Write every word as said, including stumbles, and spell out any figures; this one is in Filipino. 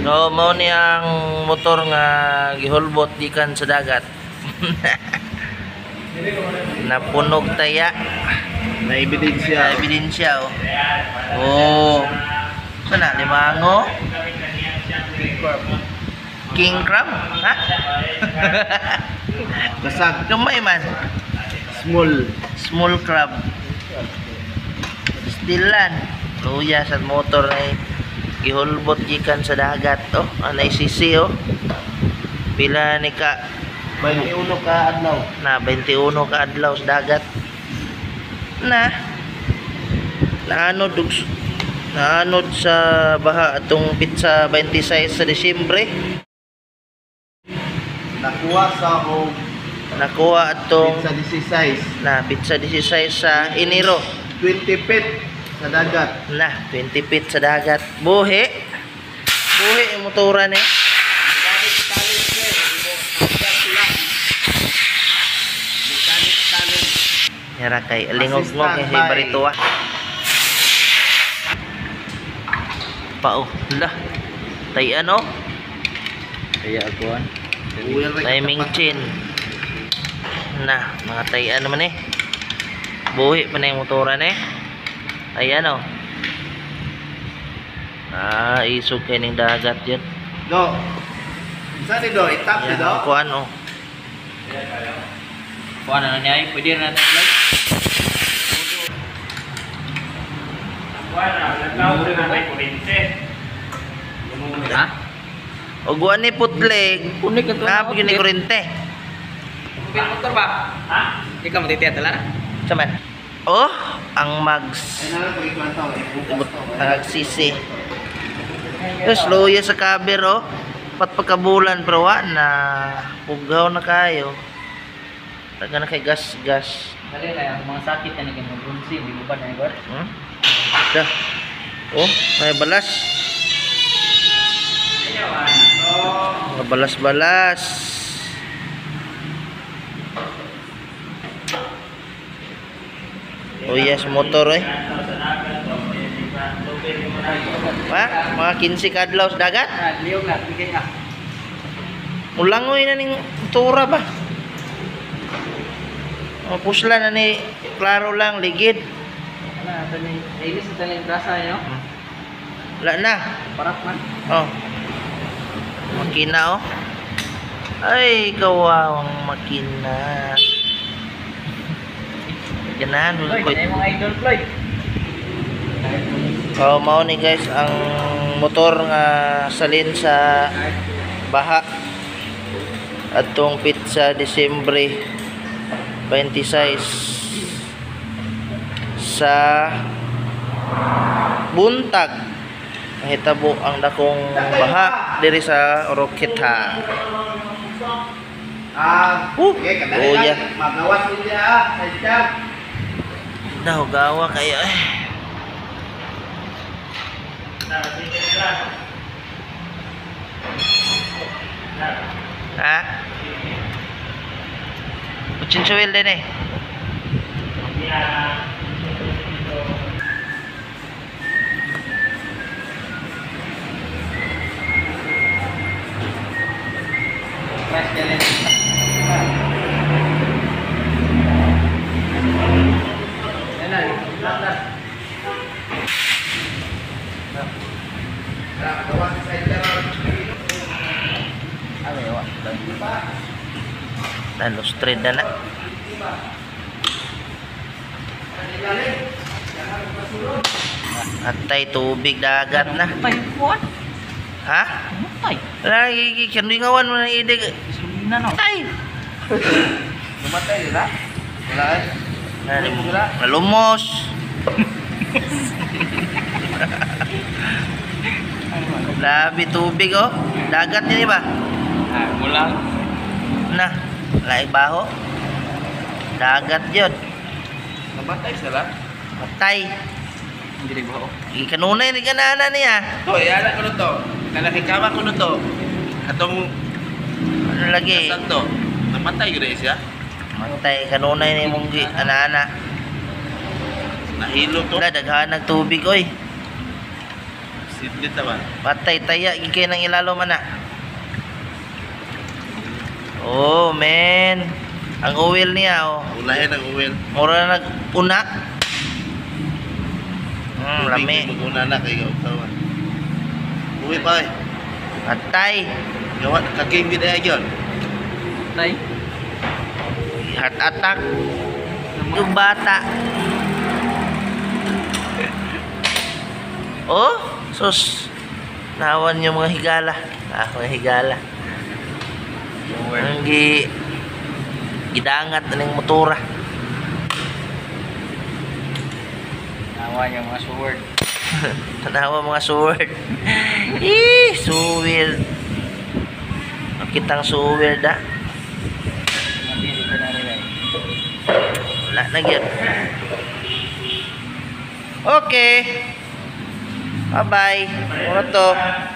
No, mao ni ang motor nga gihulbot gikan sa dagat. Napunog taya. Na ebidensya. Na ebidensya oh. Oh. Sana limango. King crab, ha? Basag. Gamay man. Small. Small crab. Stilan. Luya sa motor ay gihulbot gikan sa dagat. Oh, anay sisi oh. Pila ni ka twenty-one ka adlaw. na twenty-one ka adlaw sa dagat. Na naanod og naanod sa baha atong pizza twenty-six sa Disyembre. Nakuha sa og Nakuha atong sa sixteen. na pizza sixteen sa Enero. twenty feet sa dagat. Na twenty feet sa dagat. Buhi. Buhi yung motoran eh. Yara kay lingog-ngog yung hibarito ah. Pao. Lah. Tay ano? Kaya akuan. Timing chain. Nah, mga tayan naman eh. Buhi pa na yung motoran eh. Ayan o. Ah, isog kayo ng dagat yun. Do. Saan ni do? Itap ni Ayan, do? ang kuhan o. Kuha na niya, pwede na natin like. Kuha na, nagkaw na may kurente. Ha? O guwan ni putlig. Unik ito. Na, pag yun ni kurente. Pin motor ba? Ha? Hindi ka matitiyat na? Saman. Oh, ang mags. Ay na lang pag-ikuan tao. Nagsisi. Tapos luya sa cover oh. Pat pagkabulan pero wa na. Pugaw na kayo. Taga na kay gas-gas. Dali kaya, kung mga sakit ka naging mag-runsi, hindi mo ba na igor? Hmm? Dah. Oh, may balas. Mga balas-balas. Oh yes, motor eh. Pa, mga fifteen kadlaw sa dagat. Ah, liyaw ka, bigay ka. Ulangoy na ning tura ba? Oh, pusla na ni klaro lang ligid. Ano, ito ni, nailis ito ni grasa nyo? Wala na. Parat man. Oh. Makina oh. Ay, kawawang makina. Ganahan mo Floyd, ko. ano yung mga idol Floyd? So, mao ni guys ang motor nga salin sa baha atong pizza Disyembre twenty-six sa buntag mahitabo ang dakong baha diri sa Oroqueta. Ah, Uh, okay, kadali oh, lang. yeah. Magawas din niya ah. Sadya. Daw gawa kayo eh. Ha? Kuchinsuil din eh. Crash ka rin. Yan na, lahat na. Magawas sa sadya. Ano yawa? Lalos trade na na. Atay tubig dagat na. Tay, kuha. Ha? Tay. Lagi kanduingawan mo ng idig. Sulina no. Tay. Lumatay nila. Wala eh. Nani mo malumos. Labi tubig oh. Dagat din ba? Ah, mulang. Na, laig baho. Dagat yun. Namatay sila. Matay. Hindi rin ba? Ikanunay ni ganana niya. To, iala ko na to. Kalakikawa ko na to. Atong Ano lagi? saan to? Namatay yun eh siya. Matay kanunay ni mong gi- ana-ana. Nahilo to. Wala daghan ng tubig oy. Simple ta ba? Patay taya gikay nang ilalo man na. Oh, men. Ang oil niya oh. Ulahin ang uwil. Mura na nag-una. Hmm, lami. Mag-una na kay Gautawa. Uwi pa eh. Patay. Gawat, kagame gid ay yun. Tay. Heart attack. Yung bata. Oh, sus. Nawan yung mga higala. Ah, mga higala. Ang gi gidangat na ng motora. Nawa yung mga sword. Tanawa mga sword. Eh, so weird. Makitang so weird ah. Mabili ko na rin ay. Wala na gyud. Okay. Bye-bye. Ano to?